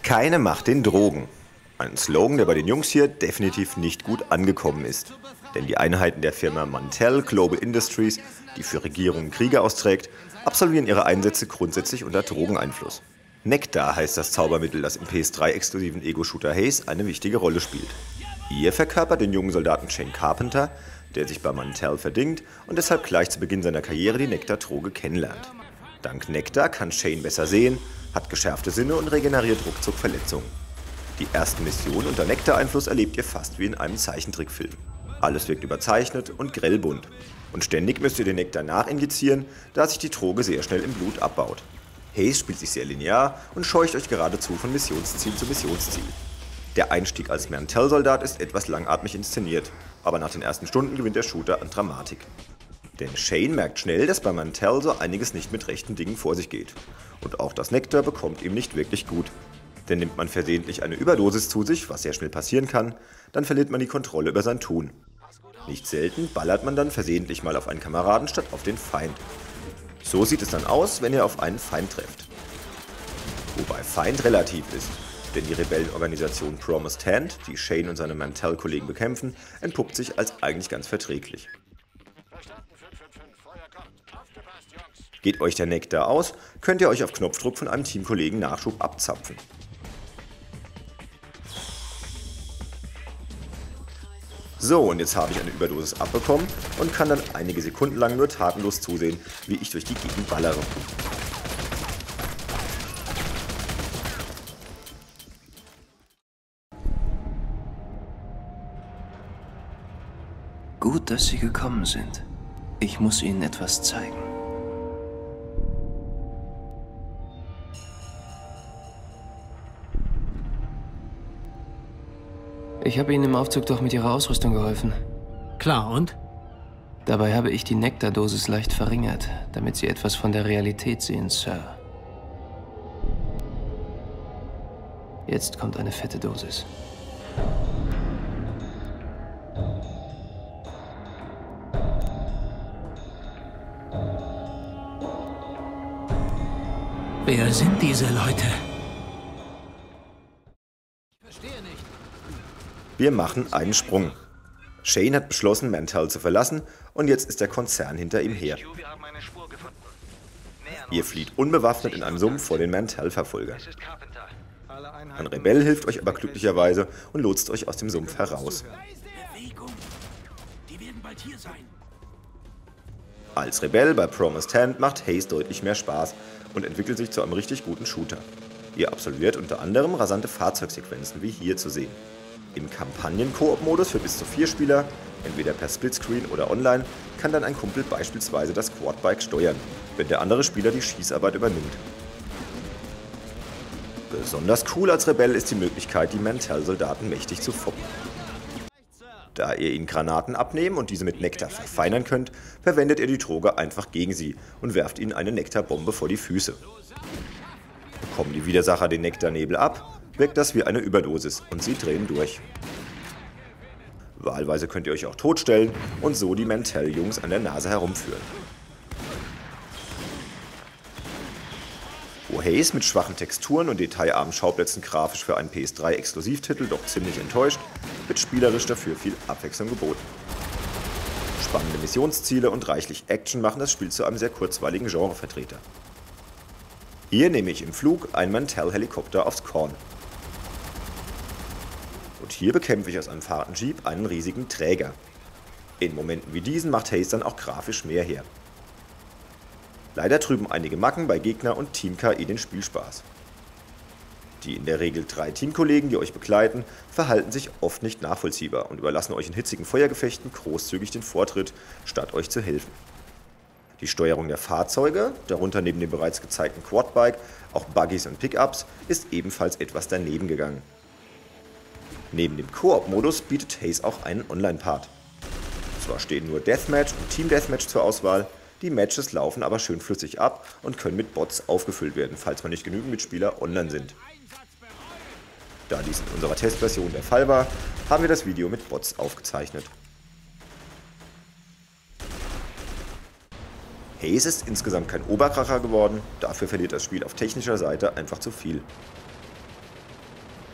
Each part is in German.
Keine Macht den Drogen. Ein Slogan, der bei den Jungs hier definitiv nicht gut angekommen ist. Denn die Einheiten der Firma Mantell Global Industries, die für Regierungen Kriege austrägt, absolvieren ihre Einsätze grundsätzlich unter Drogeneinfluss. Nektar heißt das Zaubermittel, das im PS3-exklusiven Ego-Shooter Haze eine wichtige Rolle spielt. Ihr verkörpert den jungen Soldaten Shane Carpenter, der sich bei Mantell verdingt und deshalb gleich zu Beginn seiner Karriere die Nektar-Droge kennenlernt. Dank Nektar kann Shane besser sehen, hat geschärfte Sinne und regeneriert ruckzuck Verletzungen. Die ersten Missionen unter Nektar-Einfluss erlebt ihr fast wie in einem Zeichentrickfilm. Alles wirkt überzeichnet und grellbunt. Und ständig müsst ihr den Nektar nachinjizieren, da sich die Droge sehr schnell im Blut abbaut. Haze spielt sich sehr linear und scheucht euch geradezu von Missionsziel zu Missionsziel. Der Einstieg als Mantell-Soldat ist etwas langatmig inszeniert, aber nach den ersten Stunden gewinnt der Shooter an Dramatik. Denn Shane merkt schnell, dass bei Mantell so einiges nicht mit rechten Dingen vor sich geht. Und auch das Nektar bekommt ihm nicht wirklich gut. Denn nimmt man versehentlich eine Überdosis zu sich, was sehr schnell passieren kann, dann verliert man die Kontrolle über sein Tun. Nicht selten ballert man dann versehentlich mal auf einen Kameraden statt auf den Feind. So sieht es dann aus, wenn ihr auf einen Feind trefft. Wobei Feind relativ ist, denn die Rebellenorganisation Promised Hand, die Shane und seine Mantell-Kollegen bekämpfen, entpuppt sich als eigentlich ganz verträglich. Geht euch der Nektar aus, könnt ihr euch auf Knopfdruck von einem Teamkollegen Nachschub abzapfen. So, und jetzt habe ich eine Überdosis abbekommen und kann dann einige Sekunden lang nur tatenlos zusehen, wie ich durch die Gegend ballere. Gut, dass Sie gekommen sind. Ich muss Ihnen etwas zeigen. Ich habe Ihnen im Aufzug doch mit Ihrer Ausrüstung geholfen. Klar, und? Dabei habe ich die Nektardosis leicht verringert, damit Sie etwas von der Realität sehen, Sir. Jetzt kommt eine fette Dosis. Wer sind diese Leute? Wir machen einen Sprung. Shane hat beschlossen, Mantell zu verlassen und jetzt ist der Konzern hinter ihm her. Ihr flieht unbewaffnet in einem Sumpf vor den Mantell-Verfolgern. Ein Rebell hilft euch aber glücklicherweise und lotst euch aus dem Sumpf heraus. Als Rebell bei Promised Hand macht Haze deutlich mehr Spaß und entwickelt sich zu einem richtig guten Shooter. Ihr absolviert unter anderem rasante Fahrzeugsequenzen wie hier zu sehen. Im Kampagnen-Koop-Modus für bis zu 4 Spieler, entweder per Splitscreen oder online, kann dann ein Kumpel beispielsweise das Quadbike steuern, wenn der andere Spieler die Schießarbeit übernimmt. Besonders cool als Rebell ist die Möglichkeit, die Mantell-Soldaten mächtig zu foppen. Da ihr ihnen Granaten abnehmen und diese mit Nektar verfeinern könnt, verwendet ihr die Droge einfach gegen sie und werft ihnen eine Nektarbombe vor die Füße. Bekommen die Widersacher den Nektarnebel ab, wirkt das wie eine Überdosis und sie drehen durch. Wahlweise könnt ihr euch auch totstellen und so die Mantell-Jungs an der Nase herumführen. Wo Haze mit schwachen Texturen und detailarmen Schauplätzen grafisch für einen PS3-Exklusivtitel doch ziemlich enttäuscht, wird spielerisch dafür viel Abwechslung geboten. Spannende Missionsziele und reichlich Action machen das Spiel zu einem sehr kurzweiligen Genrevertreter. Hier nehme ich im Flug einen Mantell-Helikopter aufs Korn. Und hier bekämpfe ich aus einem fahrenden Jeep einen riesigen Träger. In Momenten wie diesen macht Haze dann auch grafisch mehr her. Leider trüben einige Macken bei Gegner und Team-KI den Spielspaß. Die in der Regel 3 Teamkollegen, die euch begleiten, verhalten sich oft nicht nachvollziehbar und überlassen euch in hitzigen Feuergefechten großzügig den Vortritt, statt euch zu helfen. Die Steuerung der Fahrzeuge, darunter neben dem bereits gezeigten Quadbike auch Buggies und Pickups, ist ebenfalls etwas daneben gegangen. Neben dem Koop-Modus bietet Haze auch einen Online-Part. Zwar stehen nur Deathmatch und Team Deathmatch zur Auswahl, die Matches laufen aber schön flüssig ab und können mit Bots aufgefüllt werden, falls mal nicht genügend Mitspieler online sind. Da dies in unserer Testversion der Fall war, haben wir das Video mit Bots aufgezeichnet. Haze ist insgesamt kein Oberkracher geworden, dafür verliert das Spiel auf technischer Seite einfach zu viel. Die Steuerung der Fahrzeuge, darunter neben dem bereits gezeigten Quadbike auch Buggies und Pickups,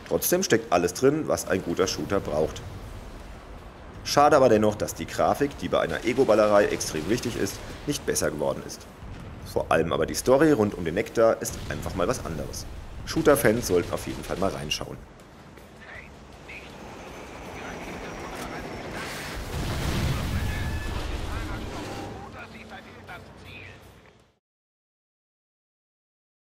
Trotzdem steckt alles drin, was ein guter Shooter braucht. Schade aber dennoch, dass die Grafik, die bei einer Ego-Ballerei extrem wichtig ist, nicht besser geworden ist. Vor allem aber die Story rund um den Nektar ist einfach mal was anderes. Shooter-Fans sollten auf jeden Fall mal reinschauen.